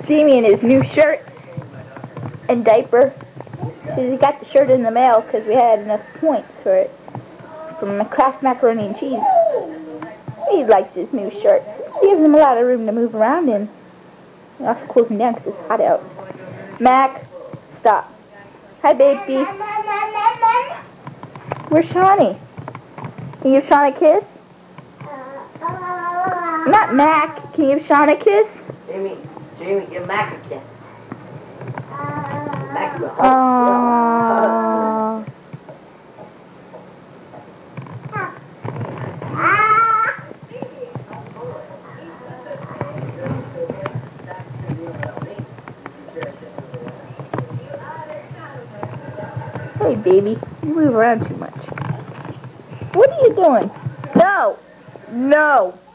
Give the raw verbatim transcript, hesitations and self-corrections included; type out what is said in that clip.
Jamie in his new shirt and diaper. He got the shirt in the mail because we had enough points for it from the Kraft macaroni and cheese. He likes his new shirt. It gives him a lot of room to move around in. He also cools him down because it's hot out. Mac, stop. Hi, baby. Where's Shawnee? Can you give Shawn a kiss? Not Mac. Can you give Shawn a kiss? Jamie, Jamie, give Mac a kiss. Mac, go. Aww. Hey, baby. You move around too much. What are you doing? No. No.